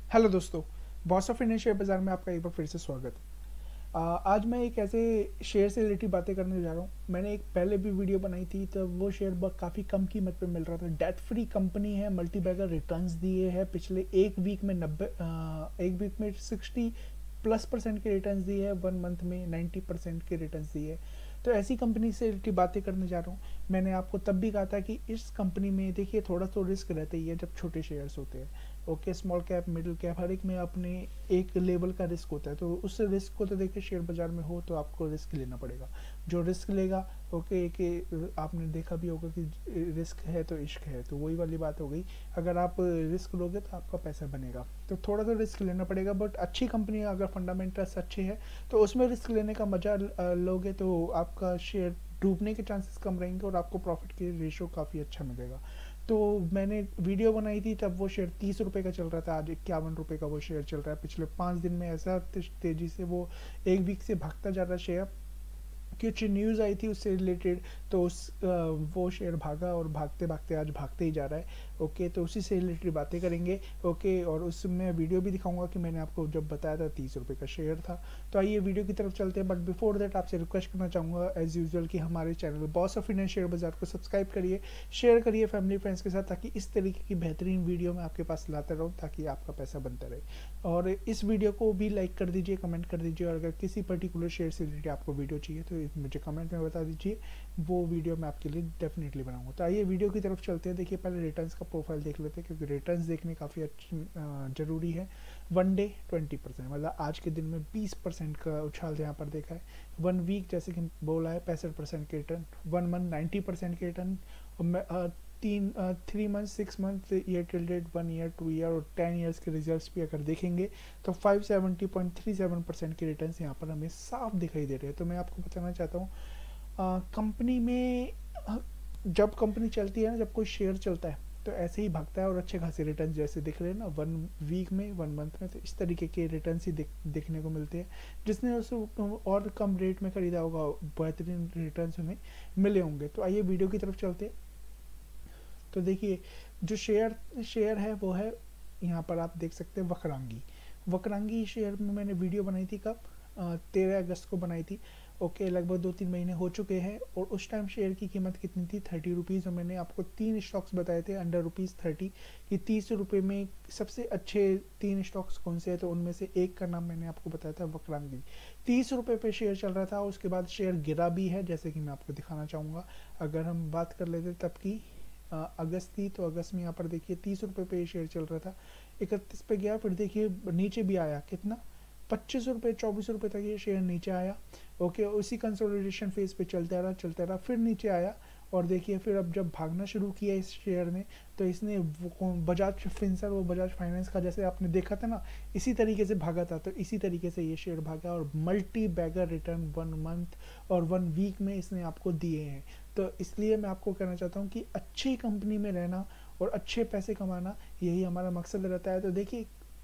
Hello दोस्तों, boss of Indian share बाज़ार में आपका एक बार फिर से स्वागत है। आज मैं एक ऐसे शेयर से रिलेटेड बातें करने जा रहा हूँ। मैंने एक पहले भी वीडियो बनाई थी, तो वो शेयर काफ़ी कम कीमत पे मिल रहा था। डेट फ्री कंपनी है, मल्टी बैगर रिटर्न्स दिए हैं पिछले एक वीक में 60+ % के रिटर्न्स दिए हैं, 1 मंथ में 90% के रिटर्न्स दिए हैं। तो ऐसी कंपनी से रिलेटेड बातें करने जा रहा हूँ। मैंने आपको तब भी कहा था कि इस कंपनी में देखिए थोड़ा तो रिस्क रहता ही है जब छोटे शेयर्स होते हैं। Okay, small cap, middle cap, हर एक में अपने एक लेवल का रिस्क होता है। तो उस रिस्क को तो देखिए शेयर बाजार में हो तो आपको रिस्क लेना पड़ेगा। जो रिस्क लेगा, ओके, कि आपने देखा भी होगा कि रिस्क है तो इश्क है, तो वही वाली बात हो गई। अगर आप रिस्क लोगे तो आपका पैसा बनेगा, तो थोड़ा तो रिस्क लेना पड़ेगा। बट अच्छी कंपनी अगर फंडामेंटल्स अच्छे हैं तो उसमें रिस्क लेने का मजा लोगे तो आपका शेयर डूबने के चांसेस कम रहेंगे और आपको प्रॉफिट के रेशो काफ़ी अच्छा मिलेगा। तो मैंने वीडियो बनाई थी तब वो शेयर 30 रुपये का चल रहा था, आज 51 रुपये का वो शेयर चल रहा है। पिछले 5 दिन में ऐसा तेजी से वो एक वीक से भागता जा रहा है शेयर। कुछ न्यूज़ आई थी उससे रिलेटेड, तो वो शेयर भागा और भागते भागते आज भागते ही जा रहा है। ओके, तो उसी से रिलेटेड बातें करेंगे। ओके, और उसमें वीडियो भी दिखाऊंगा कि मैंने आपको जब बताया था 30 रुपये का शेयर था। तो आइए वीडियो की तरफ चलते हैं। बट बिफोर दैट आपसे रिक्वेस्ट करना चाहूँगा एज यूजुअल कि हमारे channel boss of Indian share बाजार को सब्सक्राइब करिए, शेयर करिए फैमिली फ्रेंड्स के साथ, ताकि इस तरीके की बेहतरीन वीडियो मैं आपके पास लाता रहूँ, ताकि आपका पैसा बनता रहे। और इस वीडियो को भी लाइक कर दीजिए, कमेंट कर दीजिए, और अगर किसी पर्टिकुलर शेयर से रिलेटेड आपको वीडियो चाहिए तो मुझे कमेंट में बता दीजिए, वो वीडियो मैं आपके लिए डेफिनेटली बनाऊंगा। तो आइए वीडियो की तरफ चलते हैं। देखिए पहले रिटर्न्स का प्रोफाइल देख लेते हैं, क्योंकि रिटर्न्स देखने काफ़ी ज़रूरी है। 1 डे 20%, मतलब आज के दिन में 20% का उछाल यहाँ पर देखा है। 1 वीक जैसे कि बोला है 65% के रिटर्न, 1 मंथ 90% के रिटर्न, और 3 month 6 month year till date, 1 year 2 year और 10 ईयर्स के रिजल्ट्स भी अगर देखेंगे तो 570.37% के रिटर्न्स यहाँ पर हमें साफ दिखाई दे रहे हैं। तो मैं आपको बताना चाहता हूँ, कंपनी में जब कंपनी चलती है ना, जब कोई शेयर चलता है तो ऐसे ही भागता है, और अच्छे खासे रिटर्न जैसे दिख रहे हैं ना 1 वीक में, 1 मंथ में, तो इस तरीके के रिटर्न ही देखने को मिलते हैं। जिसने उसे और कम रेट में खरीदा होगा, बेहतरीन रिटर्न उन्हें मिले होंगे। तो आइए वीडियो की तरफ चलते हैं। तो देखिए जो शेयर है वो है, यहाँ पर आप देख सकते हैं वक्रांगी। वक्रांगी शेयर में मैंने वीडियो बनाई थी कब, 13 अगस्त को बनाई थी। ओके, लगभग 2-3 महीने हो चुके हैं। और उस टाइम शेयर की कीमत कितनी थी, 30 रुपीज़। और मैंने आपको 3 स्टॉक्स बताए थे अंडर ₹30 कि 30 रुपये में सबसे अच्छे 3 स्टॉक्स कौन से हैं। तो उनमें से एक का नाम मैंने आपको बताया था वक्रांगी। 30 रुपये पे शेयर चल रहा था, उसके बाद शेयर गिरा भी है, जैसे कि मैं आपको दिखाना चाहूँगा। अगर हम बात कर लेते तब की अगस्त थी, तो अगस्त में यहाँ पर देखिए 30 रुपये पे शेयर चल रहा था, 31 पे गया, फिर देखिए नीचे भी आया, कितना, 25 रुपये 24 रुपये तक ये शेयर नीचे आया। ओके, उसी कंसोलिडेशन फेज पे चलता रहा, फिर नीचे आया। और देखिए फिर अब जब भागना शुरू किया इस शेयर ने, तो इसने बजाज फिंसर, वो बजाज फाइनेंस का जैसे आपने देखा था ना, इसी तरीके से भागा था। तो इसी तरीके से ये शेयर भागा और मल्टी बैगर रिटर्न 1 मंथ और 1 वीक में इसने आपको दिए हैं। तो इसलिए मैं आपको कहना चाहता हूँ कि अच्छी कंपनी में रहना और अच्छे पैसे कमाना, यही हमारा मकसद रहता है। तो देखिए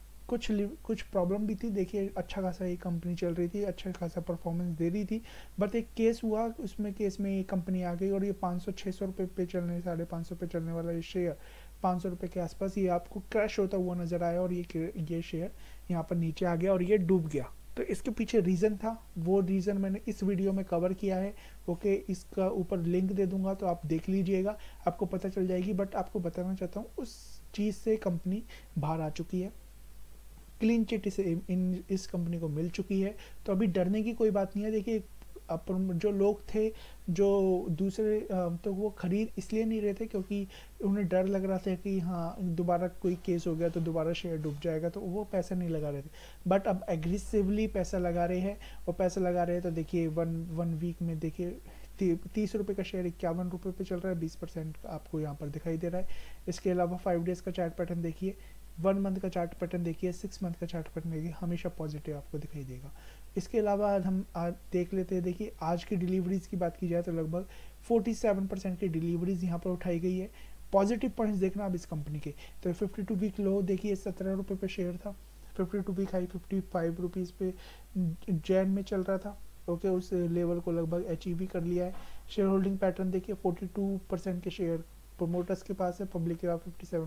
कुछ प्रॉब्लम भी थी। देखिए अच्छा खासा ये कंपनी चल रही थी, अच्छा खासा परफॉर्मेंस दे रही थी। बट एक केस हुआ, उसमें केस में ये कंपनी आ गई और ये 500-600 रुपये पे चलने, 550 पे चलने वाला ये शेयर 500 रुपये के आसपास ये आपको क्रैश होता हुआ नजर आया, और ये शेयर यहाँ पर नीचे आ गया और ये डूब गया। तो इसके पीछे रीज़न था, वो रीज़न मैंने इस वीडियो में कवर किया है। ओके, इसका ऊपर लिंक दे दूंगा, तो आप देख लीजिएगा, आपको पता चल जाएगी। बट आपको बताना चाहता हूँ, उस चीज़ से कंपनी बाहर आ चुकी है, क्लीन चिट इस कंपनी को मिल चुकी है। तो अभी डरने की कोई बात नहीं है। देखिए अपन जो लोग थे, जो दूसरे, तो वो खरीद इसलिए नहीं रहे थे क्योंकि उन्हें डर लग रहा था कि हाँ दोबारा कोई केस हो गया तो दोबारा शेयर डूब जाएगा, तो वो पैसा नहीं लगा रहे थे। बट अब एग्रेसिवली पैसा लगा रहे हैं, और पैसा लगा रहे हैं। तो देखिए वन वीक में देखिए 30 रुपये का शेयर 51 रुपये पे चल रहा है, 20% आपको यहाँ पर दिखाई दे रहा है। इसके अलावा 5 डेज़ का चार्ट पैटर्न देखिए, 1 मंथ का चार्ट पैटर्न देखिए, 6 मंथ का चार्ट पैटर्न देखिए, हमेशा पॉजिटिव आपको दिखाई देगा। इसके अलावा हम आज देख लेते हैं। देखिए आज की डिलीवरीज की बात की जाए तो लगभग 47% की डिलीवरीज यहाँ पर उठाई गई है। पॉजिटिव पॉइंट्स देखना अब इस कंपनी के, तो 52 वीक लो देखिए 17 रुपये पे शेयर था, 52 वीक हाई 55 रुपीज़ पे जैन में चल रहा था। ओके, उस लेवल को लगभग अचीव भी कर लिया है। शेयर होल्डिंग पैटर्न देखिए, 42% के शेयर प्रोमोटर्स के पास है, पब्लिक के पास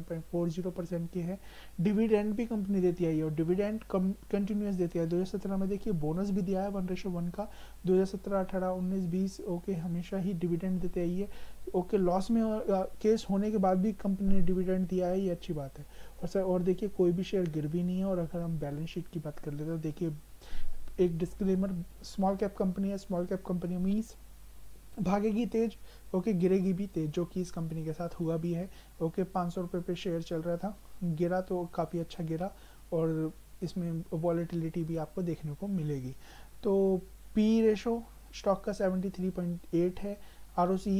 57.40% के है। डिविडेंड भी कंपनी देती है और डिविडेंड कंटिन्यूस देती है। 2017 में देखिए बोनस भी दिया है 1:1 का। 2017, 18, 19, 20 ओके हमेशा ही डिविडेंड देते आई है। ओके लॉस में केस होने के बाद भी कंपनी ने डिविडेंड दिया है, ये अच्छी बात है। और सर और देखिए कोई भी शेयर गिर भी नहीं है। और अगर हम बैलेंस शीट की बात कर लेते हैं तो देखिए एक डिस्क्लेमर, स्मॉल कैप कंपनी है। स्मॉल कैप कंपनी मीन्स भागेगी तेज, ओके गिरेगी भी तेज, जो कि इस कंपनी के साथ हुआ भी है। ओके 500 रुपये पे शेयर चल रहा था, गिरा तो काफ़ी अच्छा गिरा और इसमें वॉलेटिलिटी भी आपको देखने को मिलेगी। तो पी रेशो स्टॉक का 73.8 है, ROCE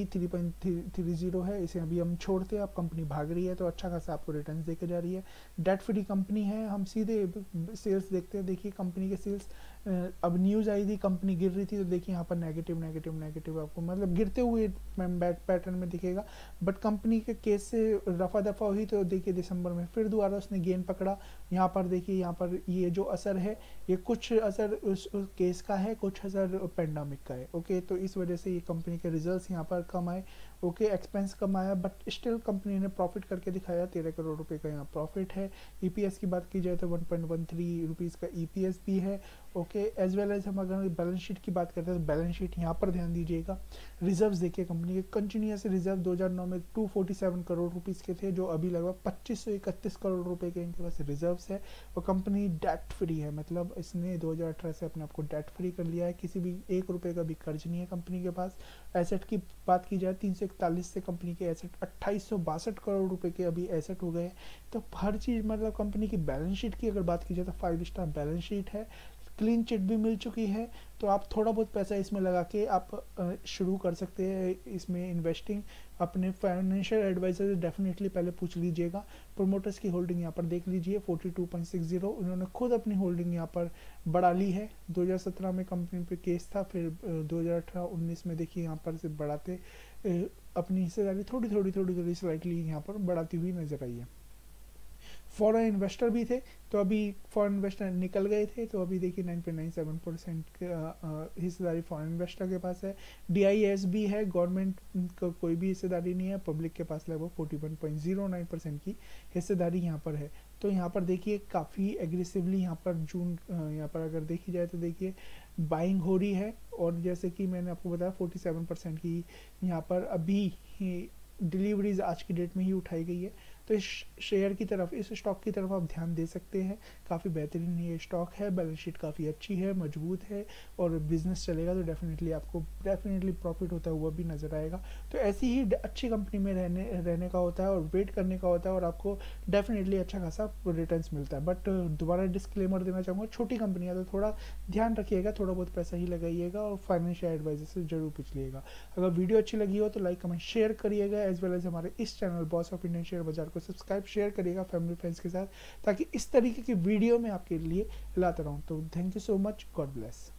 3.30 है। इसे अभी हम छोड़ते हैं, अब कंपनी भाग रही है तो अच्छा खासा आपको रिटर्न देके जा रही है। डेट फ्री कंपनी है। हम सीधे सेल्स देखते हैं, देखिए कंपनी के सेल्स अब न्यूज़ आई थी कंपनी गिर रही थी तो देखिए यहाँ पर नेगेटिव नेगेटिव नेगेटिव आपको मतलब गिरते हुए पैटर्न में दिखेगा। बट कंपनी के केस से रफा दफा हुई तो देखिए दिसंबर में फिर दोबारा उसने गेन पकड़ा। यहाँ पर देखिए यहाँ पर ये जो असर है ये कुछ असर उस केस का है, कुछ असर पेंडेमिक का है। ओके तो इस वजह से ये कंपनी के रिजल्ट्स यहाँ पर कम आए। ओके एक्सपेंस कम आया बट स्टिल कंपनी ने प्रॉफिट करके दिखाया, 13 करोड़ रुपए का यहाँ प्रॉफिट है। ईपीएस की बात की जाए तो 1.13 रुपीज़ का ईपीएस भी है। ओके एज वेल एज हम अगर बैलेंस शीट की बात करते हैं तो बैलेंस शीट यहाँ पर ध्यान दीजिएगा। रिजर्व्स देखिए कंपनी के कंटिन्यूस रिजर्व 2009 में 247 करोड़ रुपीज़ के थे, जो अभी लगभग 2531 करोड़ रुपए के इनके पास रिजर्व्स है। और कंपनी डेट फ्री है, मतलब इसने 2018 से अपने आप को डेट फ्री कर लिया है। किसी भी 1 रुपये का भी कर्ज नहीं है कंपनी के पास। एसेट की बात की जाए 341 से कंपनी के एसेट 2862 करोड़ रुपए के अभी एसेट हो गए। तो हर चीज़ मतलब कंपनी की बैलेंस शीट की अगर बात की जाए तो 5 स्टार बैलेंस शीट है। क्लीन चिट भी मिल चुकी है, तो आप थोड़ा बहुत पैसा इसमें लगा के आप शुरू कर सकते हैं इसमें इन्वेस्टिंग। अपने फाइनेंशियल एडवाइजर से डेफिनेटली पहले पूछ लीजिएगा। प्रोमोटर्स की होल्डिंग यहाँ पर देख लीजिए 42.60, उन्होंने खुद अपनी होल्डिंग यहाँ पर बढ़ा ली है। 2017 में कंपनी पे केस था, फिर 2018-19 में देखिए यहाँ पर से बढ़ाते अपनी हिस्सेदारी थोड़ी स्लाइटली यहाँ पर बढ़ाती हुई नजर आई है। फॉरेन इन्वेस्टर भी थे तो अभी फॉरेन इन्वेस्टर निकल गए थे, तो अभी देखिए 9.97% हिस्सेदारी फॉरेन इन्वेस्टर के पास है। DIS भी है, गवर्नमेंट का कोई भी हिस्सेदारी नहीं है। पब्लिक के पास लगभग 41.09% की हिस्सेदारी यहाँ पर है। तो यहाँ पर देखिए काफ़ी एग्रेसिवली यहाँ पर यहाँ पर अगर देखी जाए तो देखिए बाइंग हो रही है। और जैसे कि मैंने आपको बताया 47% की यहाँ पर अभी डिलीवरीज आज की डेट में ही उठाई गई है। तो इस शेयर की तरफ, इस स्टॉक की तरफ आप ध्यान दे सकते हैं। काफ़ी बेहतरीन ये स्टॉक है, बैलेंस शीट काफ़ी अच्छी है, मजबूत है और बिजनेस चलेगा तो डेफिनेटली आपको प्रॉफिट होता हुआ भी नजर आएगा। तो ऐसी ही अच्छी कंपनी में रहने का होता है और वेट करने का होता है और आपको डेफिनेटली अच्छा खासा रिटर्न्स मिलता है। बट दोबारा डिस्क्लेमर देना चाहूँगा, छोटी कंपनी है तो थोड़ा ध्यान रखिएगा, थोड़ा बहुत पैसा ही लगाइएगा और फाइनेंशियल एडवाइजर से जरूर पूछ लीजिएगा। अगर वीडियो अच्छी लगी हो तो लाइक कमेंट शेयर करिएगा, एज वेल एज हमारे इस channel boss of Indian share बाजार को सब्सक्राइब शेयर करिएगा फैमिली फ्रेंड्स के साथ, ताकि इस तरीके की वीडियो में आपके लिए लाता रहूं। तो thank you so much, God bless.